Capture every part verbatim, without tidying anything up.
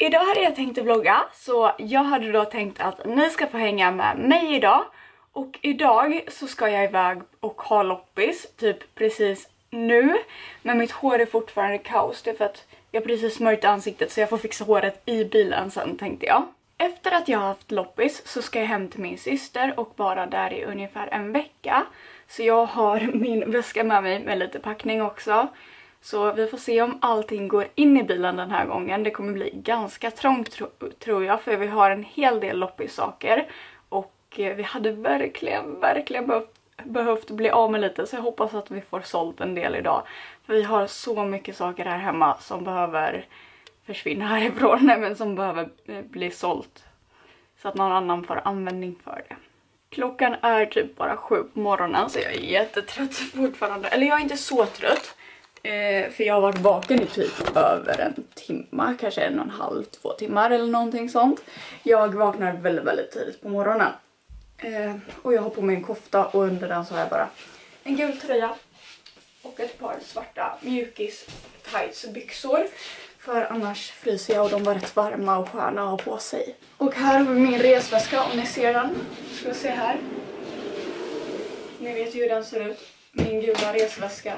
Idag hade jag tänkt att vlogga, så jag hade då tänkt att ni ska få hänga med mig idag. Och idag så ska jag iväg och ha loppis, typ precis nu. Men mitt hår är fortfarande kaos, det är för att jag precis smörjt ansiktet så jag får fixa håret i bilen sen, tänkte jag. Efter att jag har haft loppis så ska jag hem till min syster och vara där i ungefär en vecka. Så jag har min väska med mig med lite packning också. Så vi får se om allting går in i bilen den här gången. Det kommer bli ganska trångt tro tror jag, för vi har en hel del loppissaker. Och vi hade verkligen, verkligen behövt, behövt bli av med lite, så jag hoppas att vi får sålt en del idag. För vi har så mycket saker här hemma som behöver försvinna härifrån, nej, men som behöver bli sålt. Så att någon annan får användning för det. Klockan är typ bara sju på morgonen, så jag är jättetrött fortfarande. Eller jag är inte så trött. Eh, för jag har varit vaken i typ över en timme, kanske en och en halv, två timmar eller någonting sånt. Jag vaknar väldigt, väldigt tidigt på morgonen. Eh, och jag har på mig en kofta och under den så har jag bara en gul tröja och ett par svarta mjukis tights byxor. För annars fryser jag och de var rätt varma och sköna att ha på sig. Och här har vi min resväska, om ni ser den. Ska vi se här. Ni vet ju hur den ser ut. Min gula resväska.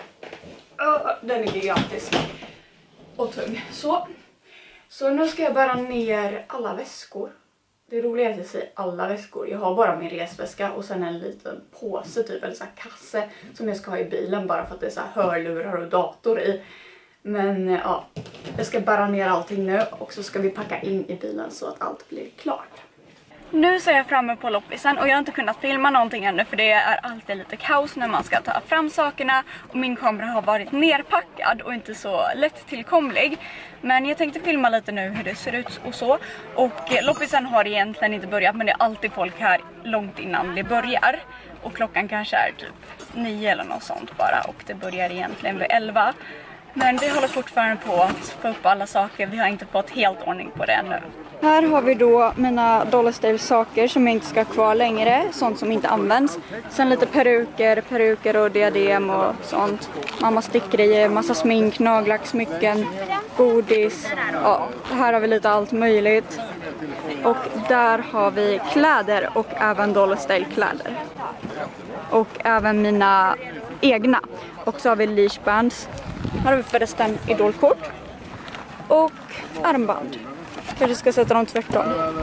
Oh, den är gigantisk. Och tung. Så. Så nu ska jag bära ner alla väskor. Det roliga är att jag säger alla väskor. Jag har bara min resväska och sen en liten påse typ, eller så här kasse som jag ska ha i bilen bara för att det är så här hörlurar och dator i. Men ja, jag ska bära ner allting nu och så ska vi packa in i bilen så att allt blir klart. Nu så är jag framme på loppisen och jag har inte kunnat filma någonting ännu för det är alltid lite kaos när man ska ta fram sakerna. Och min kamera har varit nerpackad och inte så lätt tillkomlig. Men jag tänkte filma lite nu hur det ser ut och så. Och loppisen har egentligen inte börjat, men det är alltid folk här långt innan det börjar. Och klockan kanske är typ nio eller något sånt bara och det börjar egentligen vid elva. Men vi håller fortfarande på att få upp alla saker. Vi har inte fått helt ordning på det ännu. Här har vi då mina Dollarstyle saker som jag inte ska ha kvar längre. Sånt som inte används. Sen lite peruker, peruker och diadem och sånt. Mamma stickgrejer, massa smink, nagellack, smycken, godis. Ja, här har vi lite allt möjligt. Och där har vi kläder och även Dollarstyle kläder. Och även mina egna. Och så har vi leashbands. Här har vi förresten idolkort och armband. Kanske ska sätta dem tvärtom.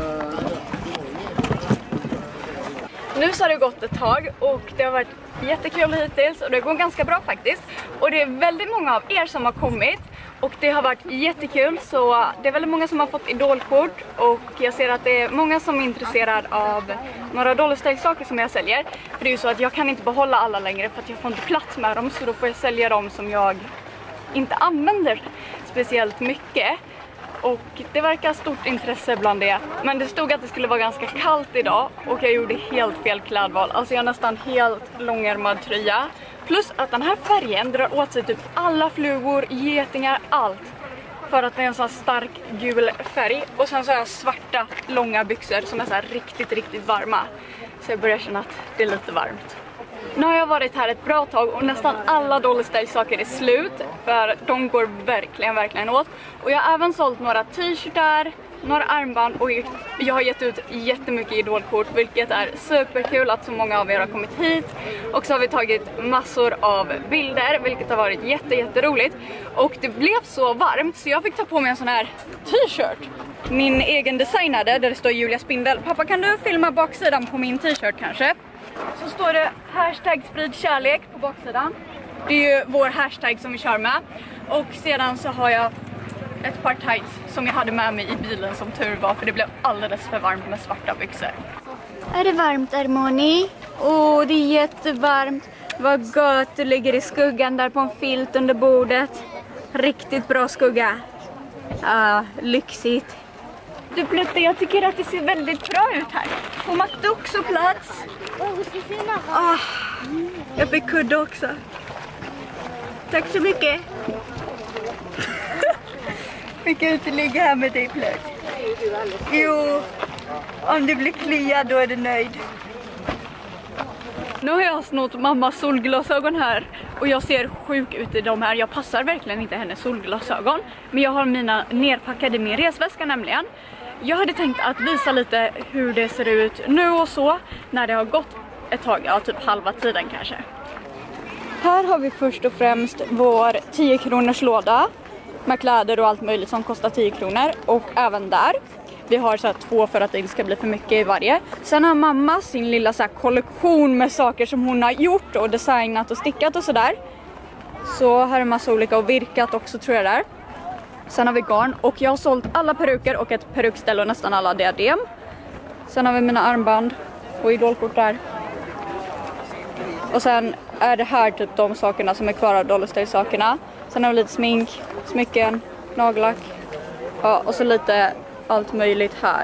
Nu så har det gått ett tag och det har varit jättekul hittills och det går ganska bra faktiskt. Och det är väldigt många av er som har kommit och det har varit jättekul, så det är väldigt många som har fått idolkort och jag ser att det är många som är intresserade av några Dollarstyle-saker som jag säljer. För det är ju så att jag kan inte behålla alla längre för att jag får inte plats med dem, så då får jag sälja dem som jag inte använder speciellt mycket. Och det verkar stort intresse bland det. Men det stod att det skulle vara ganska kallt idag och jag gjorde helt fel klädval. Alltså jag har nästan helt långärmad tröja. Plus att den här färgen drar åt sig typ alla flugor, getingar, allt. För att det är en sån stark gul färg. Och sen så har jag svarta långa byxor som är så här riktigt, riktigt varma. Så jag börjar känna att det är lite varmt. Nu har jag varit här ett bra tag och nästan alla Dollarstyle saker är slut. För de går verkligen, verkligen åt. Och jag har även sålt några t-shirtar, några armband och jag har gett ut jättemycket idolkort, vilket är superkul att så många av er har kommit hit. Och så har vi tagit massor av bilder, vilket har varit jätte, jätteroligt. Och det blev så varmt så jag fick ta på mig en sån här t-shirt. Min egen designade, där det står Julia Spindel. Pappa, kan du filma baksidan på min t-shirt kanske? Så står det hashtag sprid kärlek på baksidan. Det är ju vår hashtag som vi kör med. Och sedan så har jag ett par tights som jag hade med mig i bilen som tur var, för det blev alldeles för varmt med svarta byxor. Är det varmt, Armoni? Åh, oh, det är jättevarmt. Vad gott, du ligger i skuggan där på en filt under bordet. Riktigt bra skugga. Ja, uh, lyxigt. Du Plutte, jag tycker att det ser väldigt bra ut här. Får Matte också plats? Ah, jag fick kudde också. Tack så mycket. Fick jag inte ligga här med dig, Plutt? Jo, om du blir kliad då är du nöjd. Nu har jag snott mammas solglasögon här Och jag ser sjuk ut i de här. Jag passar verkligen inte hennes solglasögon. Men jag har mina nerpackade i min resväska nämligen. Jag hade tänkt att visa lite hur det ser ut nu och så. När det har gått ett tag, ja typ halva tiden kanske. Här har vi först och främst vår tio kronors låda. Med kläder och allt möjligt som kostar tio kronor. Och även där. Vi har så här två för att det inte ska bli för mycket i varje. Sen har mamma sin lilla så här kollektion med saker som hon har gjort och designat och stickat och sådär. Så här är en massa olika och virkat också tror jag där. Sen har vi garn och jag har sålt alla peruker och ett perukställ och nästan alla diadem. Sen har vi mina armband och idolkort där. Och sen är det här typ de sakerna som är kvar av Dollarstay-sakerna. Sen har vi lite smink, smycken, nagellack. Ja, och så lite allt möjligt här.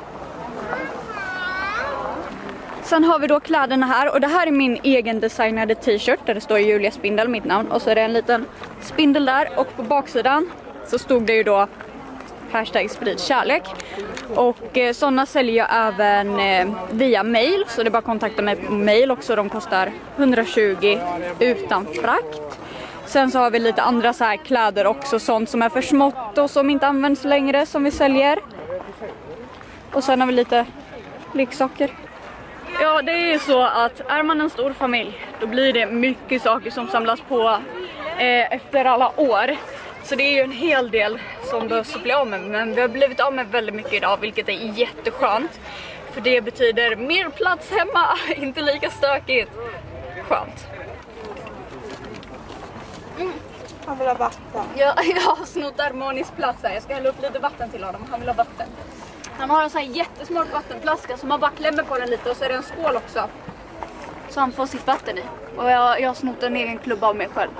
Sen har vi då kläderna här. Och det här är min egen designade t-shirt. Där det står Julia Spindel, mitt namn. Och så är det en liten spindel där. Och på baksidan så stod det ju då hashtag sprid kärlek. Och eh, sådana säljer jag även eh, via mail. Så det är bara att kontakta mig på mail också. De kostar hundratjugo utan frakt. Sen så har vi lite andra så här kläder också. Sånt som är för smått och som inte används längre som vi säljer. Och sen har vi lite leksaker. Ja, det är ju så att är man en stor familj då blir det mycket saker som samlas på eh, efter alla år. Så det är ju en hel del som behövs bli av med. Men vi har blivit av med väldigt mycket idag, vilket är jätteskönt. För det betyder mer plats hemma, inte lika stökigt. Skönt. Mm. Han vill ha vatten. Ja, jag har snott Armanis plats här. Jag ska hälla upp lite vatten till honom. Han vill ha vatten. Han har en sån här jättesmart vattenflaska som man bara klämmer på den lite och så är det en skål också. Så han får sitt vatten i. Och jag, jag har snott en egen klubba av mig själv.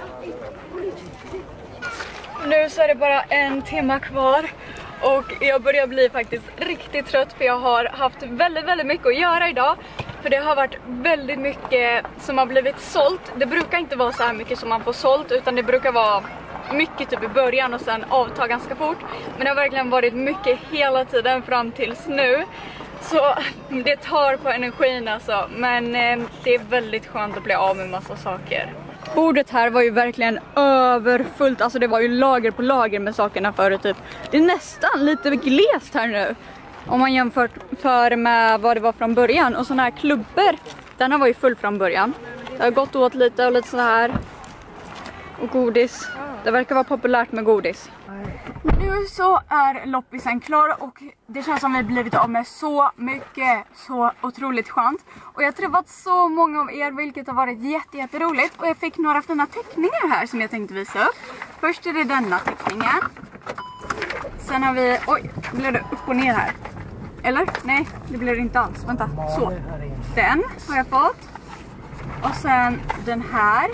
Nu så är det bara en timme kvar. Och jag börjar bli faktiskt riktigt trött för jag har haft väldigt, väldigt mycket att göra idag. För det har varit väldigt mycket som har blivit sålt. Det brukar inte vara så här mycket som man får sålt utan det brukar vara mycket typ i början och sen avta ganska fort. Men det har verkligen varit mycket hela tiden fram tills nu. Så det tar på energin alltså. Men eh, det är väldigt skönt att bli av med massa saker. Bordet här var ju verkligen överfullt. Alltså det var ju lager på lager med sakerna förut typ. Det är nästan lite glest här nu. Om man jämför för med vad det var från början. Och såna här klubbor, den här var ju full från början. Det har gått åt lite och lite så här. Och godis. Det verkar vara populärt med godis. Nu så är loppisen klar och det känns som vi blivit av med så mycket, så otroligt skönt. Och jag har träffat så många av er vilket har varit jätte, jätteroligt. Och jag fick några fina teckningar här som jag tänkte visa upp. Först är det denna teckningen. Sen har vi, oj, blev det upp och ner här? Eller? Nej, det blir det inte alls. Vänta, så. Den har jag fått. Och sen den här.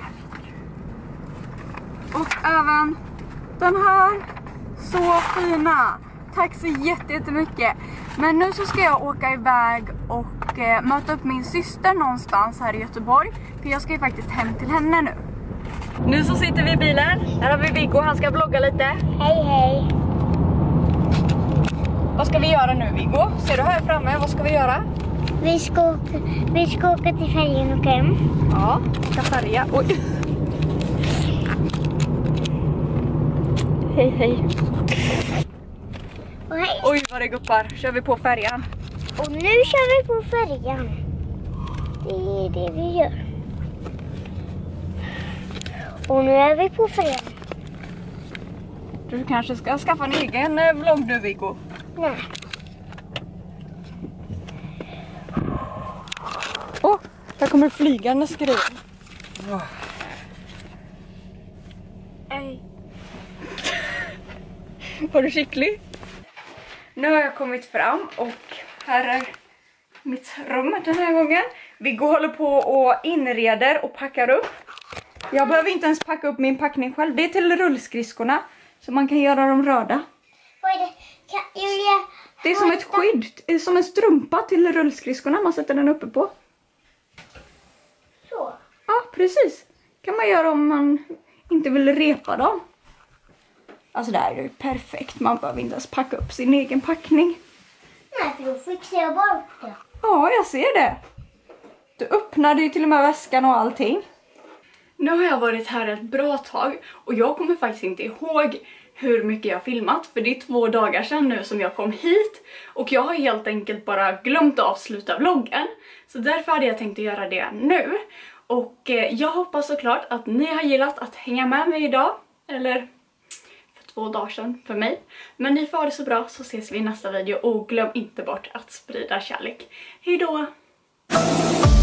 Och även den här. Så fina. Tack så jättemycket. Men nu så ska jag åka iväg och eh, möta upp min syster någonstans här i Göteborg. För jag ska ju faktiskt hem till henne nu. Nu så sitter vi i bilen. Här har vi Viggo, han ska vlogga lite. Hej hej. Vad ska vi göra nu Viggo? Ser du här framme? Vad ska vi göra? Vi ska åka, vi ska åka till färjan och hem. Ja, vi ska färja. Oj. Hej hej. Och hej. Oj vad det guppar. Kör vi på färjan. Och nu kör vi på färjan. Det är det vi gör. Och nu är vi på färjan. Du kanske ska skaffa en egen eh, vlogg nu Viggo. Nej. Åh, oh, där kommer flygande skruv. Oh. Hej. Var du skicklig? Nu har jag kommit fram och här är mitt rum den här gången. Viggo håller på och inreder och packar upp. Jag behöver inte ens packa upp min packning själv. Det är till rullskridskorna så man kan göra dem röda. Vad är det? Kan Julia... Det är som ett skydd, det är som en strumpa till rullskridskorna. Man sätter den uppe på. Så? Ja, precis. Kan man göra om man inte vill repa dem. Alltså det här är ju perfekt. Man behöver inte ens packa upp sin egen packning. Nej, för då fixar jag bara upp det. Ja, jag ser det. Du öppnade ju till och med väskan och allting. Nu har jag varit här ett bra tag och jag kommer faktiskt inte ihåg hur mycket jag har filmat, för det är två dagar sedan nu som jag kom hit och jag har helt enkelt bara glömt att avsluta vloggen. Så därför hade jag tänkt att göra det nu. Och eh, jag hoppas såklart att ni har gillat att hänga med mig idag, eller för två dagar sedan för mig. Men ni får ha det så bra, så ses vi i nästa video och glöm inte bort att sprida kärlek. Hej då!